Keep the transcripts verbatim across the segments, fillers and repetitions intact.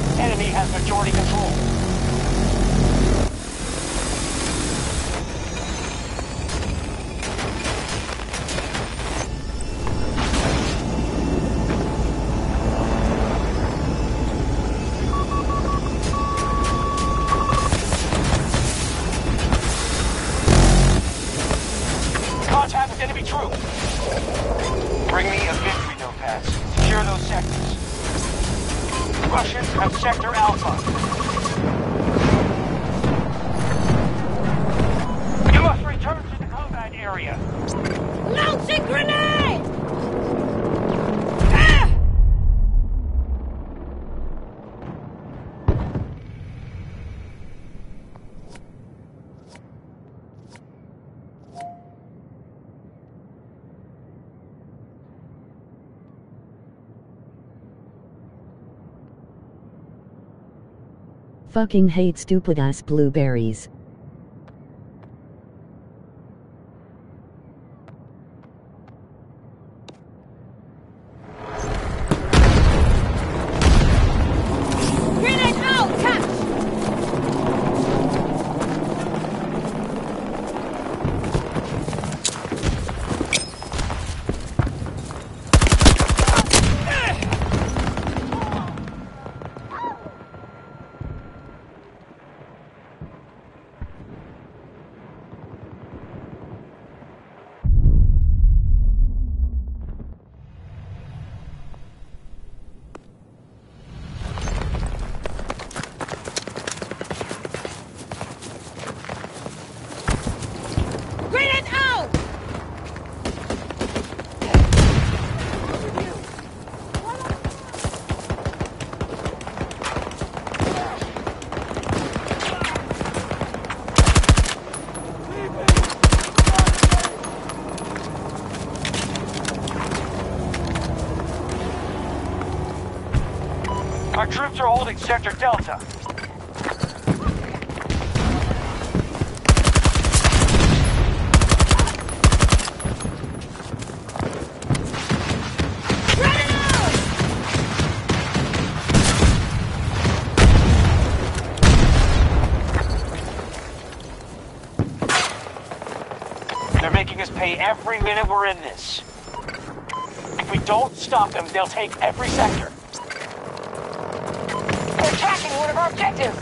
Enemy has majority control. Contact with enemy troops. Bring me a victory notepad. Secure those sectors. Russians have Sector Alpha. You must return to the combat area. Launching grenade! Ah! Fucking hate stupid ass blueberries. Grenade out! Catch! Grenade out! Our troops are holding Sector Delta. They're making us pay every minute we're in this. If we don't stop them, they'll take every sector. They're attacking one of our objectives!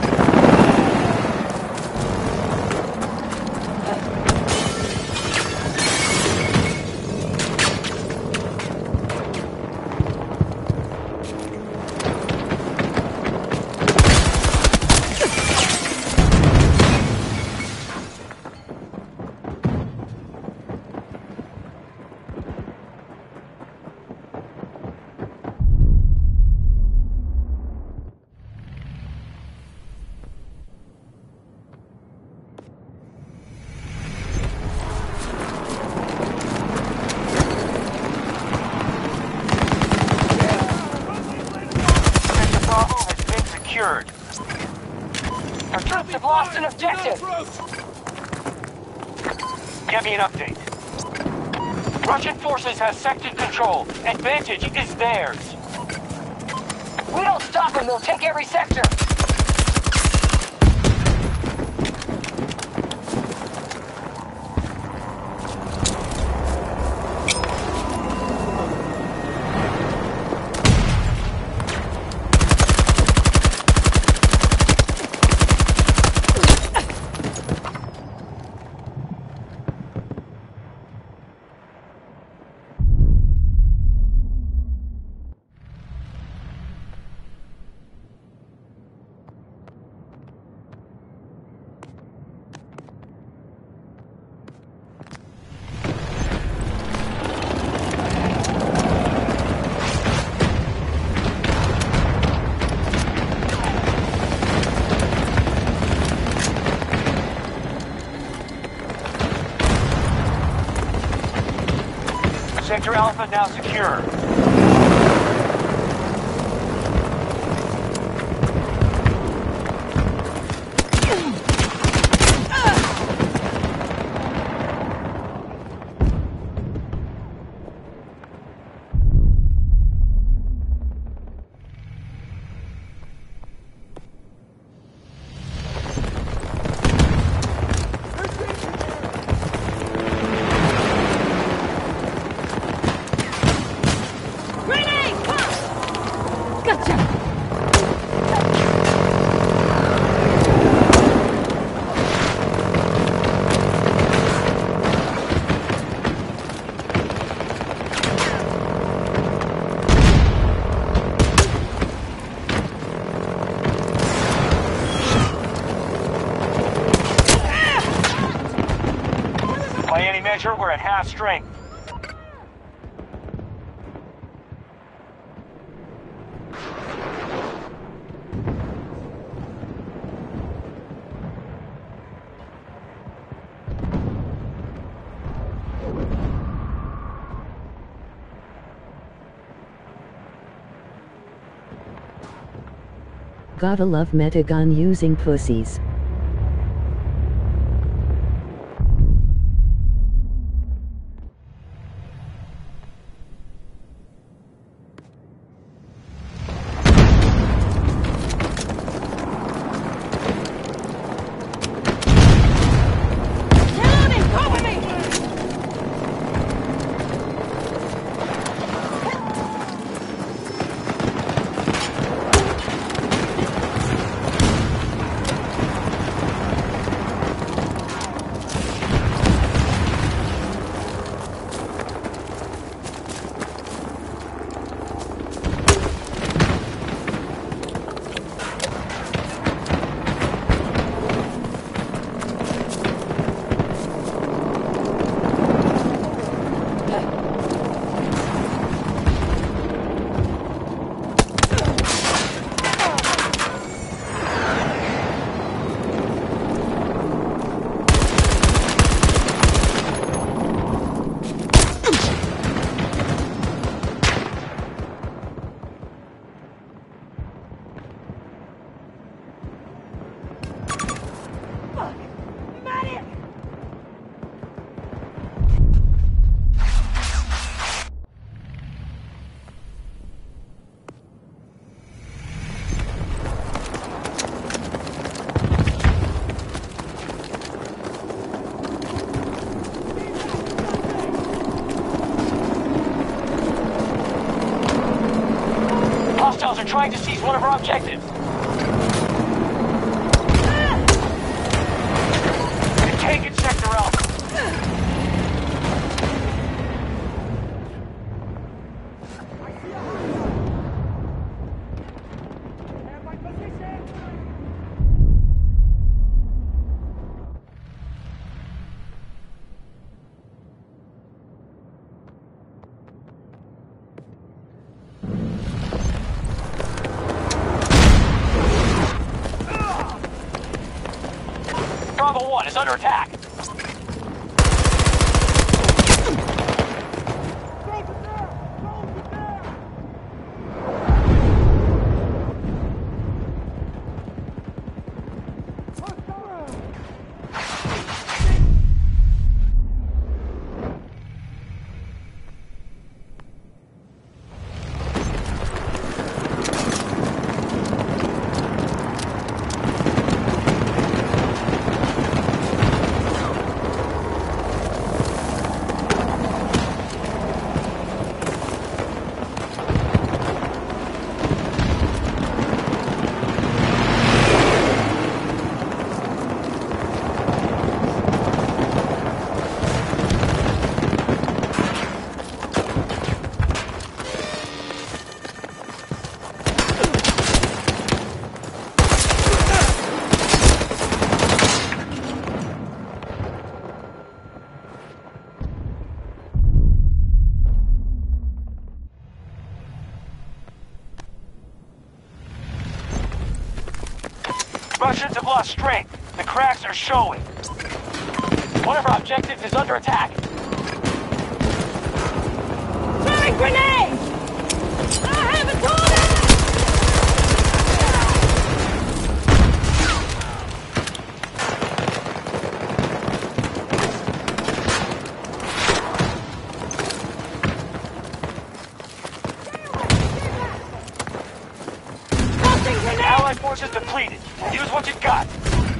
Secured. Our troops have lost an objective. Give me an update. Russian forces have sector control. Advantage is theirs. We don't stop them, they'll take every sector. Sector Alpha now secure. measure, we're at half strength. Gotta love metagun using pussies. Hostiles are trying to seize one of our objectives. They're taking Sector Alpha. Bravo one is under attack. Russians have lost strength. The cracks are showing. One of our objectives is under attack. Throwing grenades! I have a target! Allied forces depleted. Use what you've got.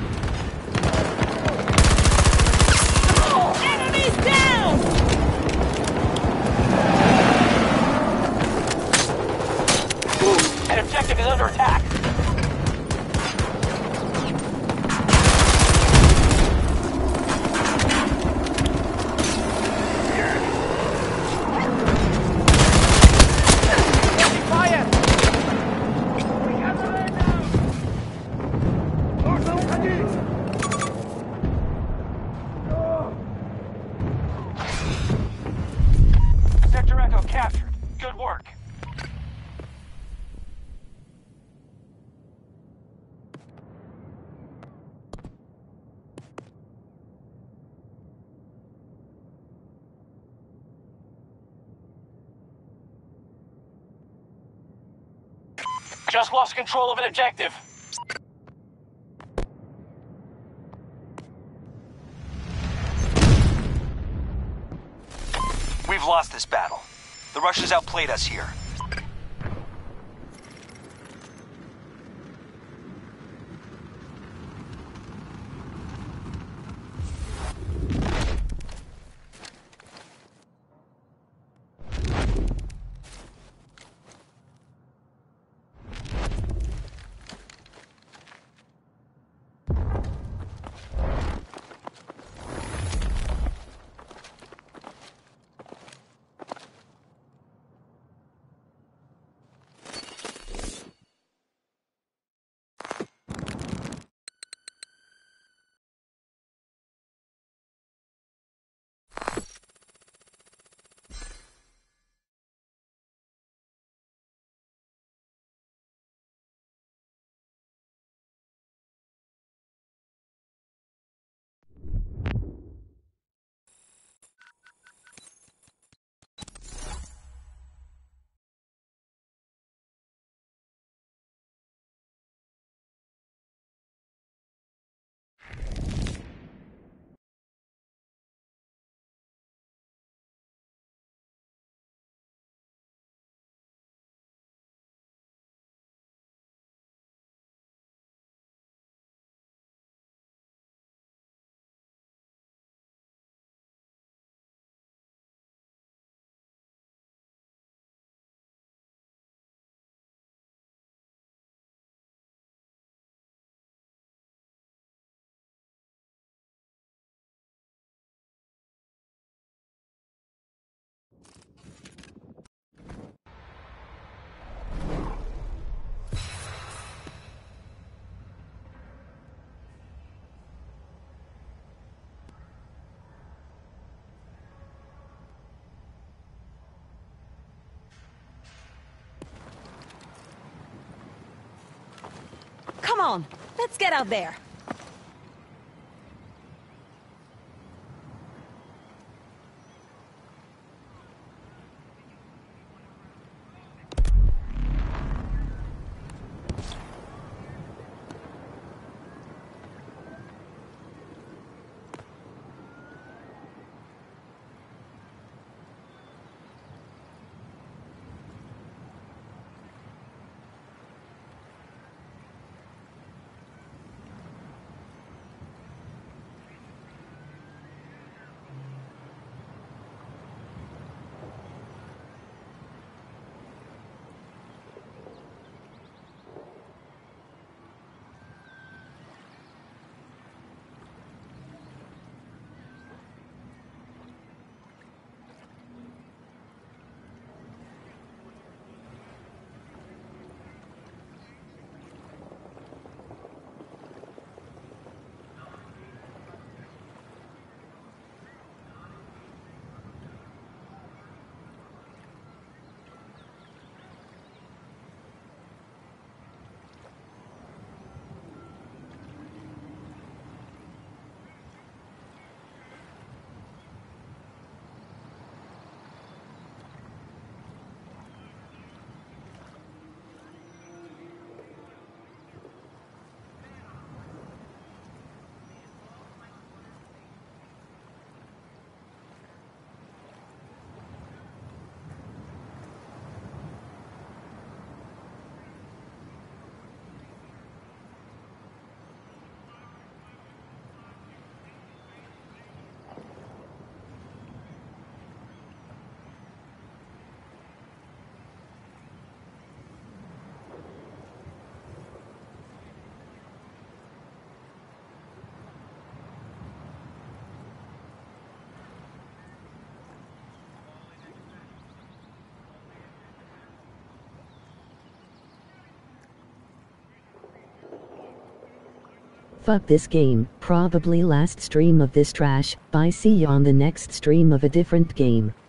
Enemies down! An objective is under attack. Fire! We have the man now! just lost control of an objective. We've lost this battle. The Russians outplayed us here. Come on, let's get out there. Fuck this game, probably last stream of this trash, bye, see ya on the next stream of a different game.